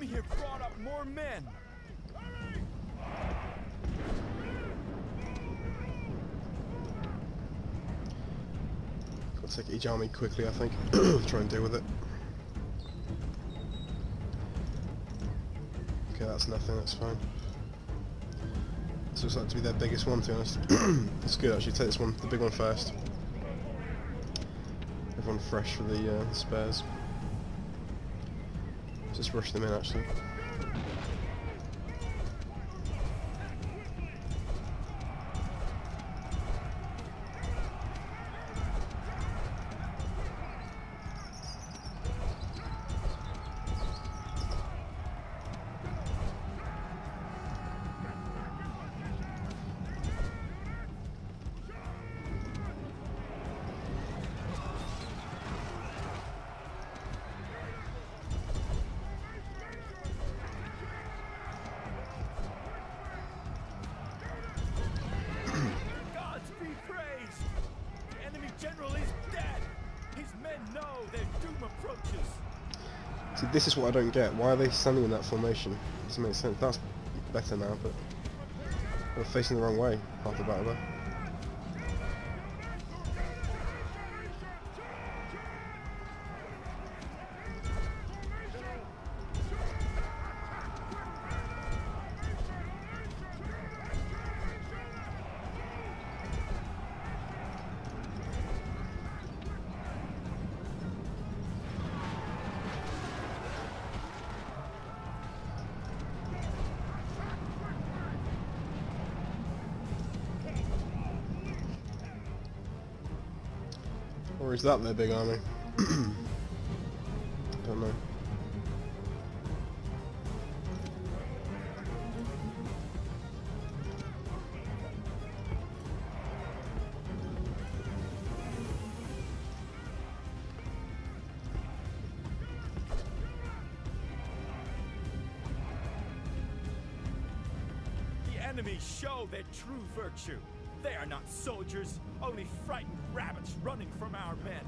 enemy have brought up more men. Got to take each army quickly, I think. Try and deal with it. Okay, that's nothing, that's fine. This looks like to be their biggest one, to be honest. It's good actually, take this one, the big one first. Everyone fresh for the spares. Just rush them in actually. See, this is what I don't get. Why are they standing in that formation? Doesn't make sense. That's better now, but they're facing the wrong way half the battle there. Or is that their big army? Don't know. The enemy show their true virtue. They are not soldiers, only frightened rabbits running from our men.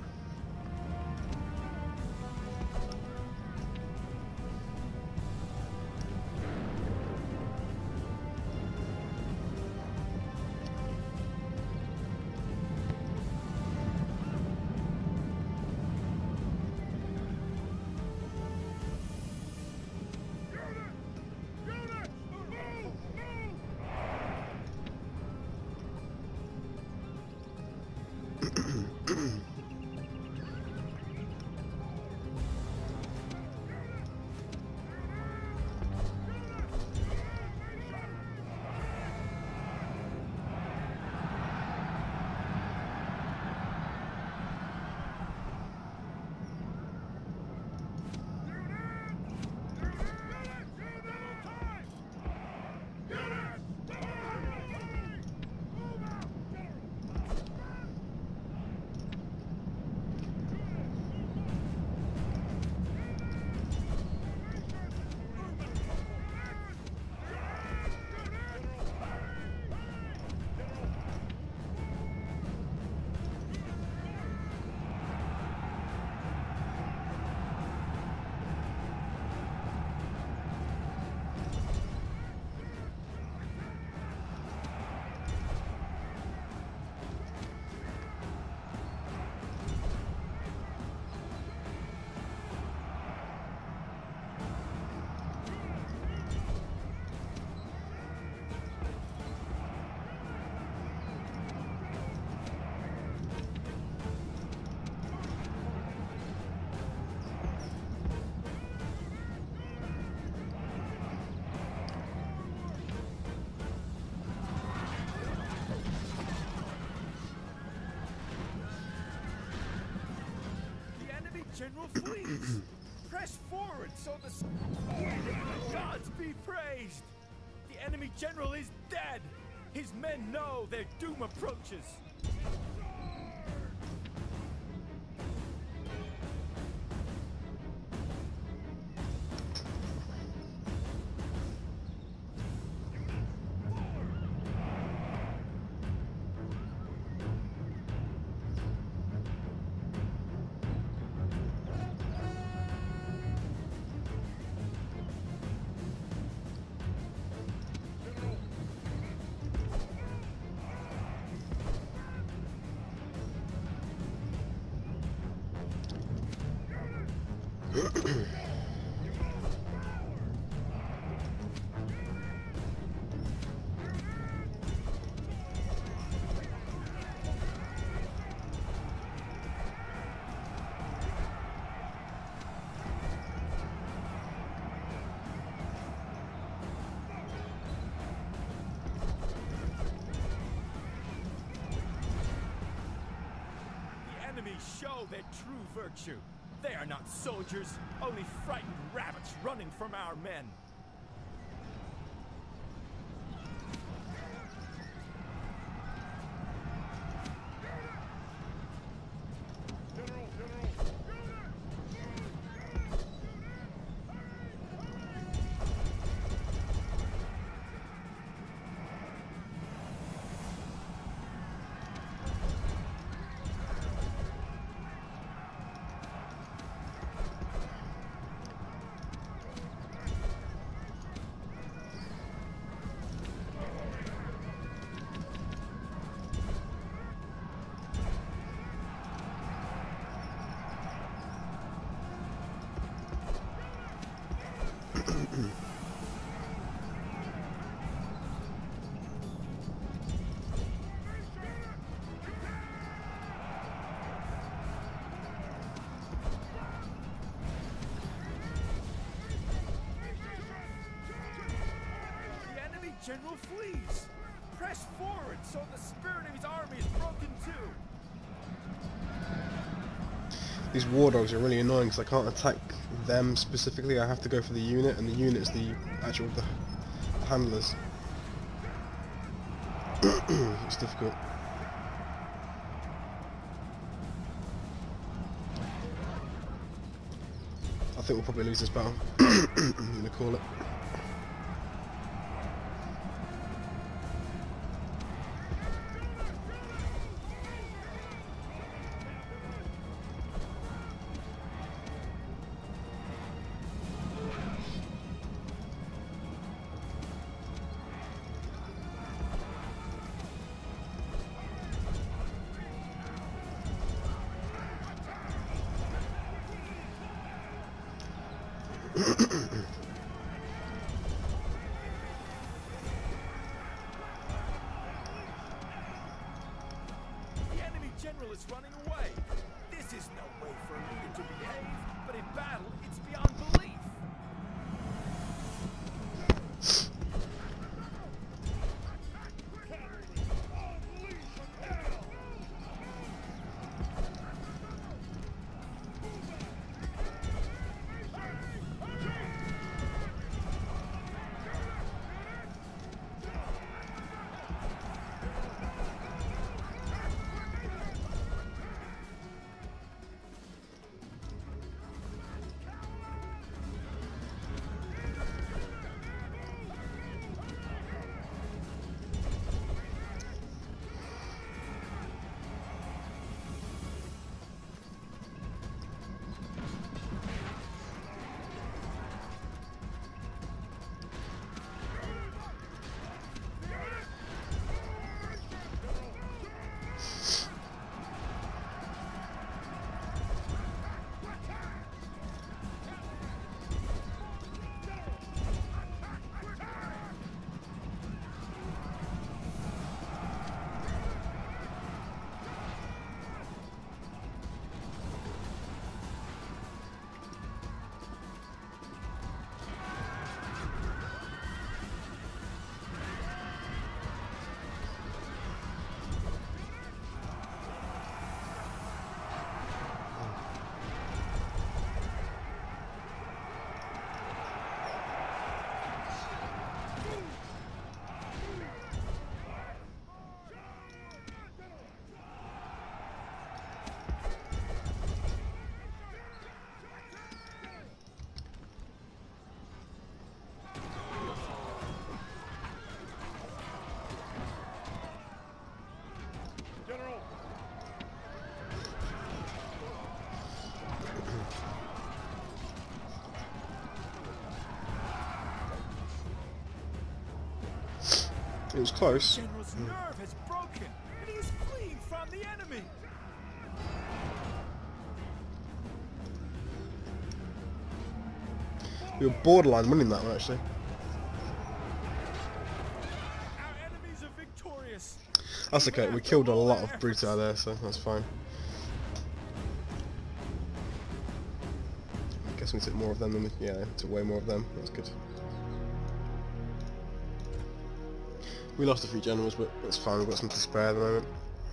General flees! Press forward so the gods be praised! The enemy general is dead! His men know their doom approaches! Show their true virtue. They are not soldiers, only frightened rabbits running from our men. General flees. Press forward so the spirit of his army is broken too. These war dogs are really annoying because I can't attack them specifically. I have to go for the unit, and the unit's the actual the handlers. It's difficult. I think we'll probably lose this battle. I'm gonna call it. General is running away. This is no way for a leader to behave, but in battle, it's beyond belief. It was close. General's nerve has broken, and he is fleeing from the enemy. We were borderline winning that one, actually. Our enemies are victorious. That's okay, we killed a lot of brutes out there, so that's fine. I guess we took more of them than we... yeah, took way more of them. That's good. We lost a few generals, but that's fine, we've got some to spare at the moment.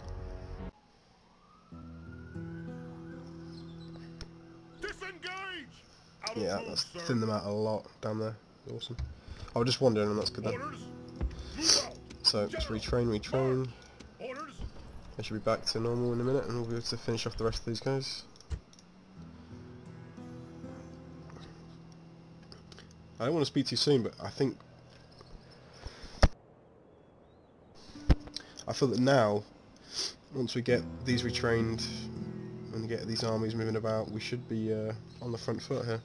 Yeah, that's thinned them out a lot down there. Awesome. I was just wondering, and that's good then. So, let's retrain. I should be back to normal in a minute, and we'll be able to finish off the rest of these guys. I don't want to speak too soon, but I feel that now, once we get these retrained and get these armies moving about, we should be on the front foot here.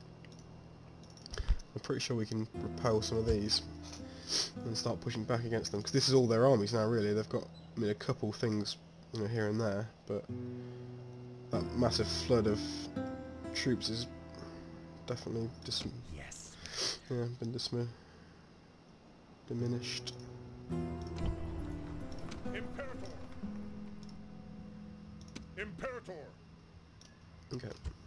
I'm pretty sure we can repel some of these and start pushing back against them, because this is all their armies now, really. They've got, I mean, a couple things, you know, here and there, but that massive flood of troops is definitely been diminished. Imperator. Okay.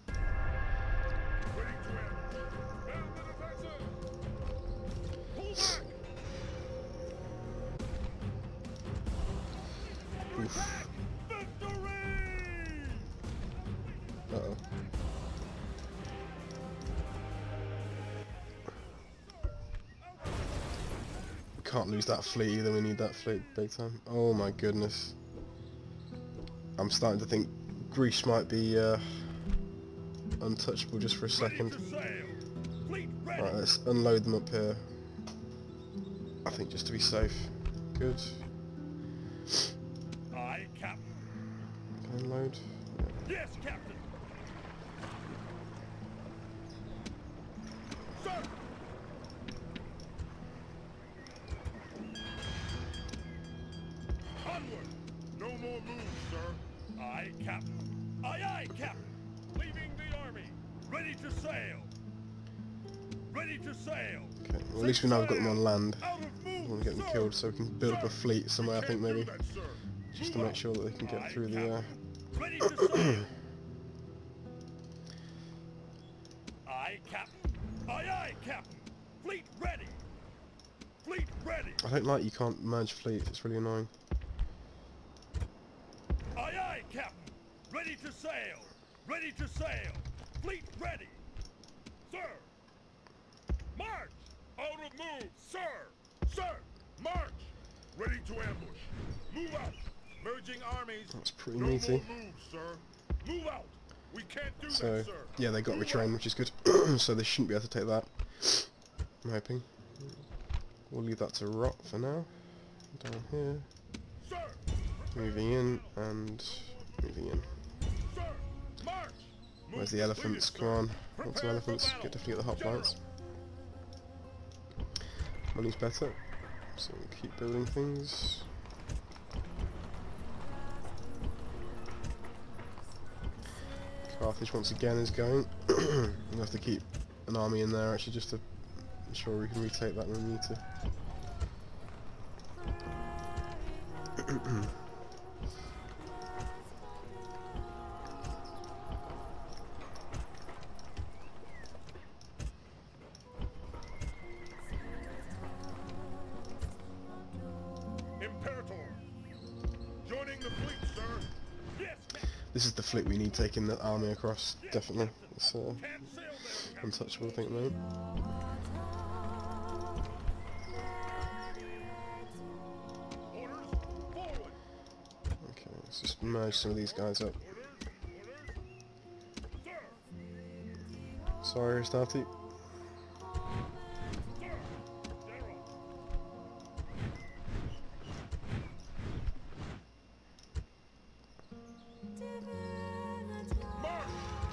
Ready to end. Band and offensive. Pull back. Oof. Victory. Uh-oh. We can't lose that fleet either, we need that fleet big time. Oh my goodness. I'm starting to think Greece might be untouchable just for a second. Right, let's unload them up here. I think just to be safe. Good. Aye, Captain. Unload. Yes, Captain. Sir. Onward. No more moves, sir. Aye, Captain. Aye, aye, Captain. Leaving the army. Ready to sail. Ready to sail. Okay, well, at least we know we've got them on land. I want to get them killed so we can build up a fleet somewhere, I think, maybe. Just to make sure that they can get through the... Ready to sail. Aye, Captain. Aye, aye, Captain. Fleet ready. Fleet ready. I don't like you can't merge fleets, it's really annoying. Aye, aye, Captain. Ready to sail. Ready to sail. Fleet ready. Sir. March. Out of move, sir. Sir. March. Ready to ambush. Move out. Merging armies. That's pretty No meaty. more moves, sir. Move out. We can't do So, that, sir. yeah, they got retrained, which is good. So they shouldn't be able to take that. I'm hoping. We'll leave that to rot for now. Down here. Sir. Moving in and moving in. Sir. March. Where's the elephants? Come on. Want some elephants? Definitely get the hoplites. Money's better. So we'll keep building things. Carthage once again is going. We'll have to keep an army in there actually just to ensure we can retake that when we need to. Imperator. Joining the fleet, sir. Yes. This is the fleet we need taking the army across, definitely. It's Can't sail there. untouchable, I think, at the moment. Orders. Forward. Okay, let's just merge some of these guys up. Sir. Sorry, Astarte. Sir. General. March.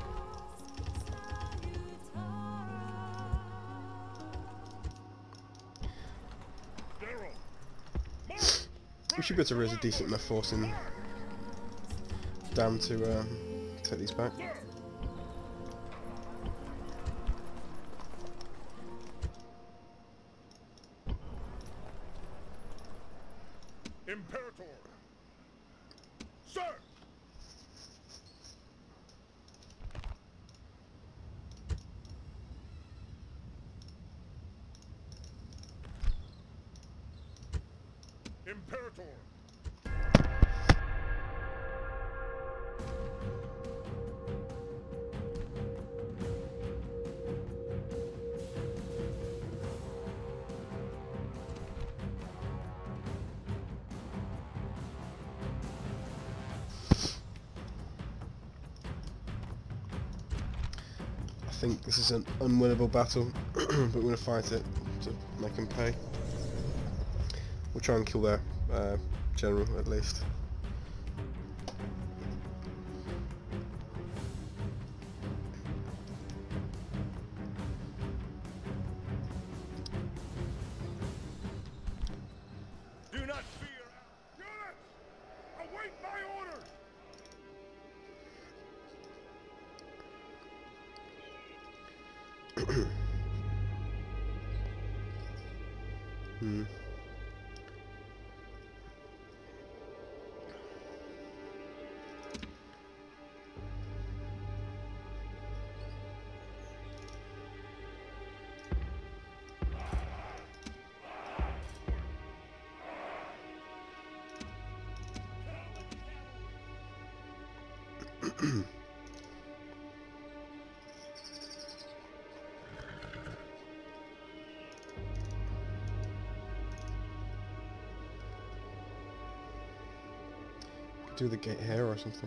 General. March. We should be able to raise a decent enough force in Dam to take these back. Sir. Imperator! Sir! Imperator! I think this is an unwinnable battle, but we're going to fight it to make him pay. We'll try and kill their general at least. Do not fear! Units! Await my orders! Hmm. Do the gate here or something.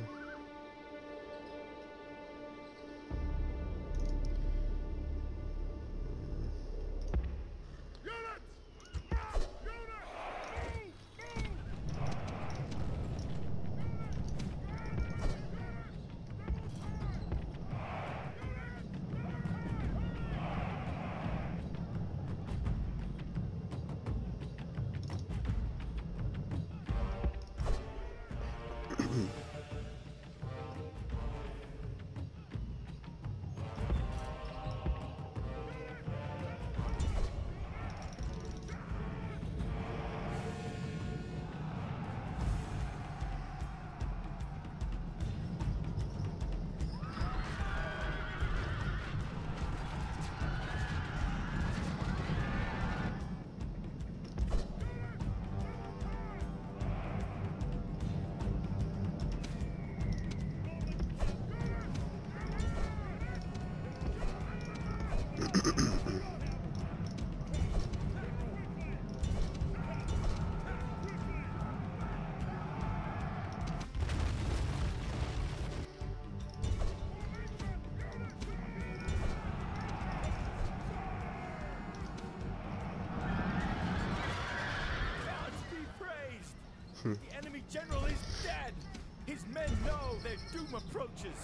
The enemy general is dead! His men know their doom approaches!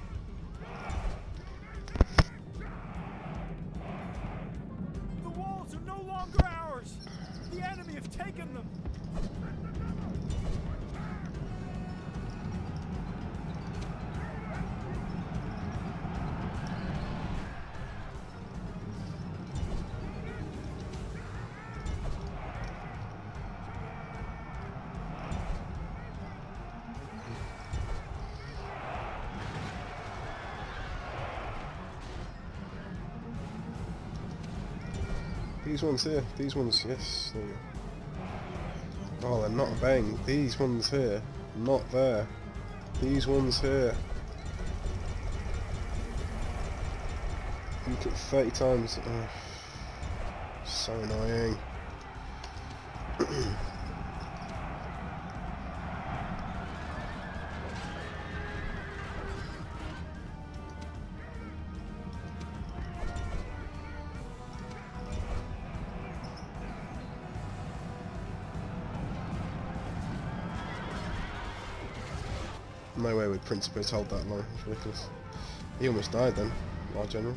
The walls are no longer ours! The enemy have taken them! These ones here, these ones, yes, there you go. Oh, they're not obeying. These ones here, not there. These ones here. You click 30 times. Oh, so annoying. No way would Principes hold that long. It's ridiculous. He almost died then, our general.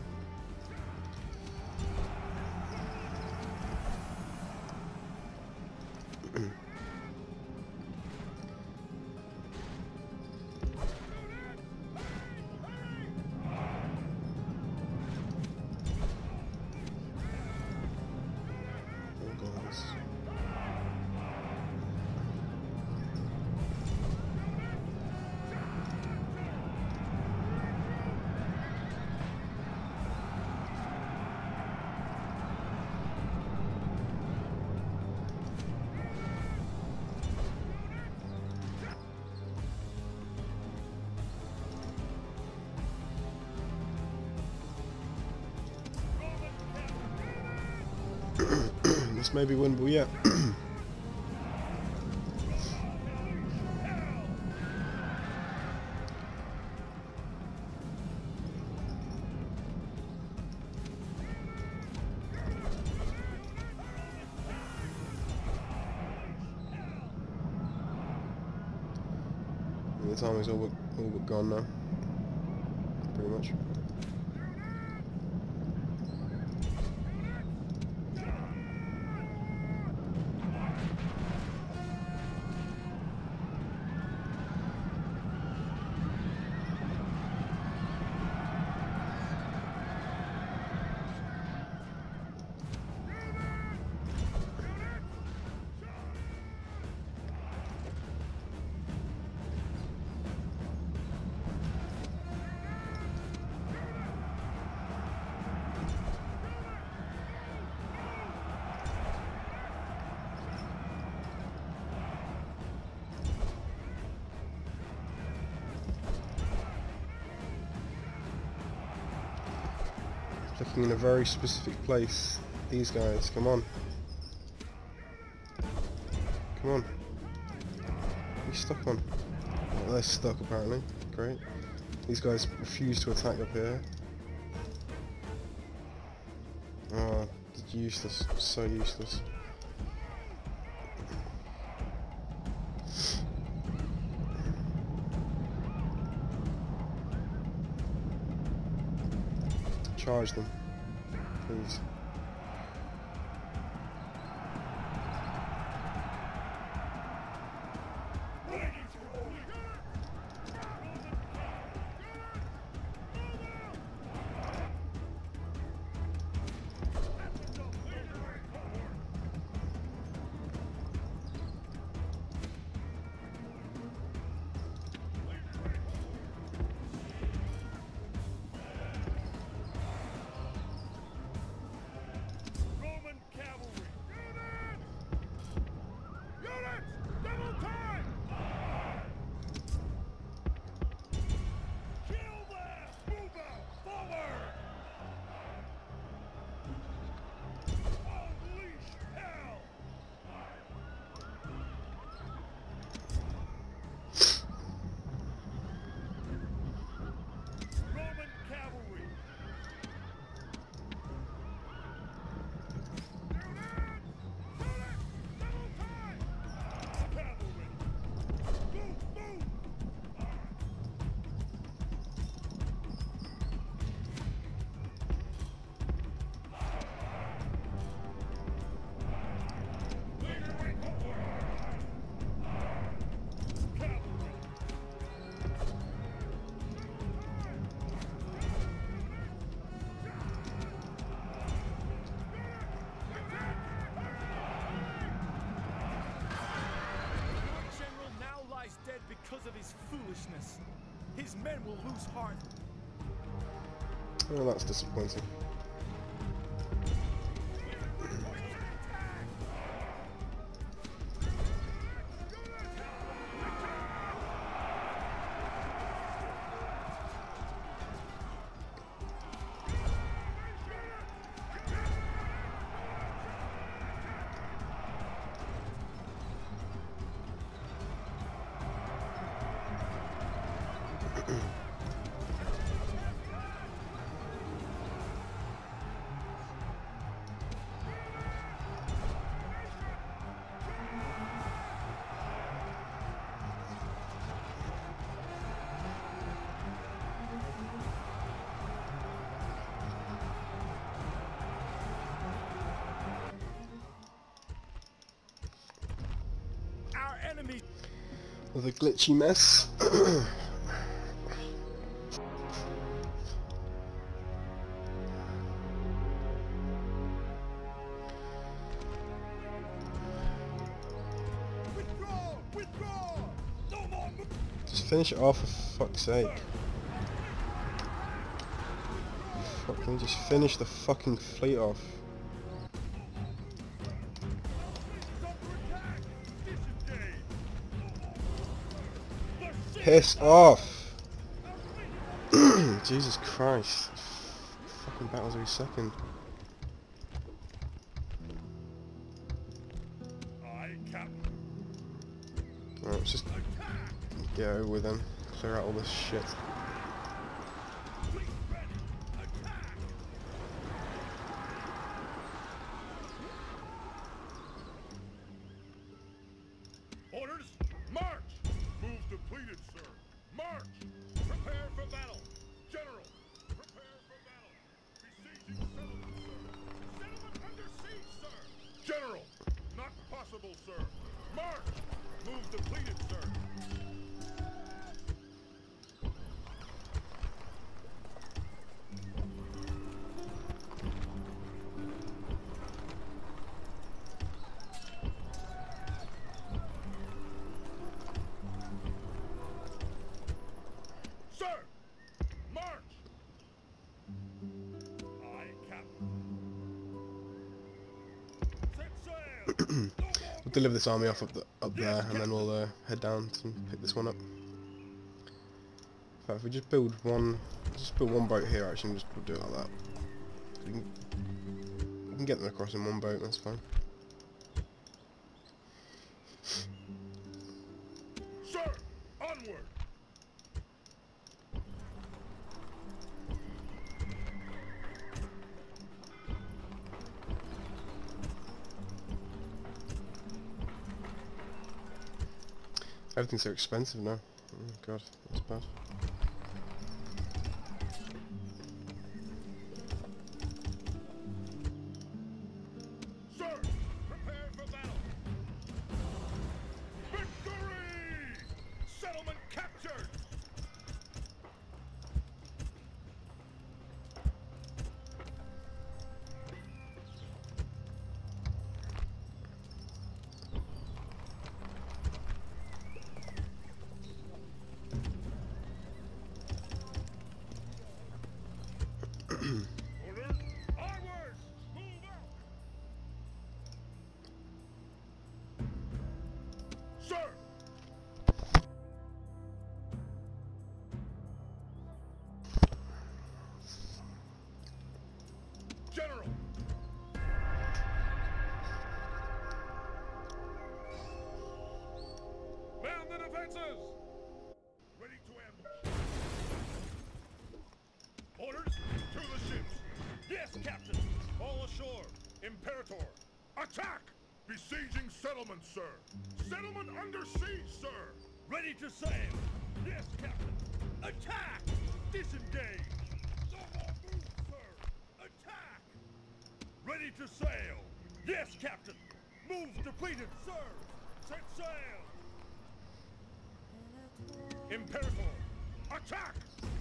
This may be winnable yet. The timing's all but gone now, pretty much. Looking in a very specific place. These guys, come on. Come on. You stuck on. Oh, they're stuck apparently. Great. These guys refuse to attack up here. Oh, useless. So useless. Charge them, please. Because of his foolishness, his men will lose heart. Well, that's disappointing. Our enemy. With a glitchy mess. Just finish it off, for fuck's sake. Fucking just finish the fucking fleet off. Piss off! Jesus Christ. Fucking battles every second. let's just get over with them. Clear out all this shit. Fleet ready. Attack. Orders, march! Move depleted, sir. March! Prepare for battle. General, prepare for battle. Besieging settlement, sir. Settlement under siege, sir. General, not possible, sir. March! Move depleted, sir. Sir! March! Aye, Captain. Set sail! No more We'll deliver this army off up there, and then we'll head down and pick this one up. In fact, if we just build one boat here, actually, and we'll do it like that. We can get them across in one boat. That's fine. Sir! Onward! Everything's so expensive now. Oh god, that's bad. Sir! Prepare for battle! Victory! Settlement captured! Orders! Onwards! Move out! Sir! General! Man the defenses! Ready to ambush! Orders to the ships! Yes, Captain! All ashore! Imperator! Attack! Besieging settlement, sir! Settlement under siege, sir! Ready to sail! Yes, Captain! Attack! Disengage! No more move, sir! Attack! Ready to sail! Yes, Captain! Move depleted, sir! Set sail! Imperator! Attack!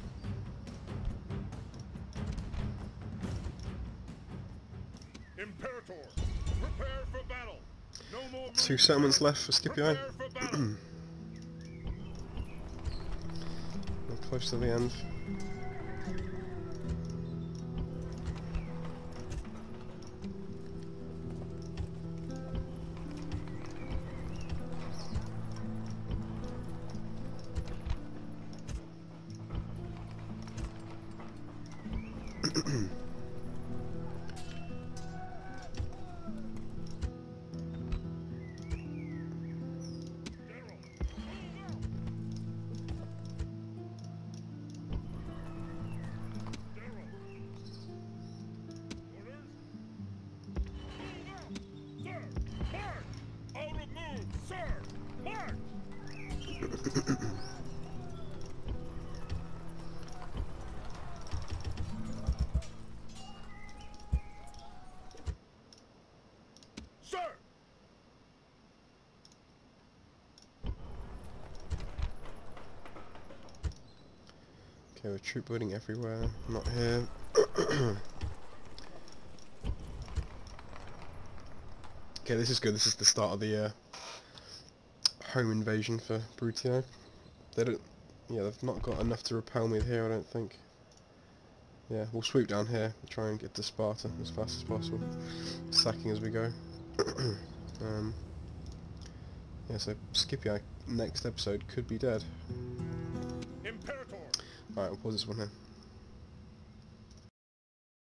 Imperator! Prepare for battle! No more move, 2 settlements sir. left for Scipio. Prepare for battle! We're close to the end. General! Move out! General! Orders? Move out! Sir! March! Out of move! Sir! March! Sir! Okay, we're troop building everywhere. Not here. Okay, this is good. This is the start of the home invasion for Brutio. They don't. Yeah, they've not got enough to repel me here, I don't think. Yeah, we'll swoop down here and try and get to Sparta as fast as possible. Sacking as we go. Yeah, so Scipio next episode could be dead. Imperator! Alright, we'll pause this one here.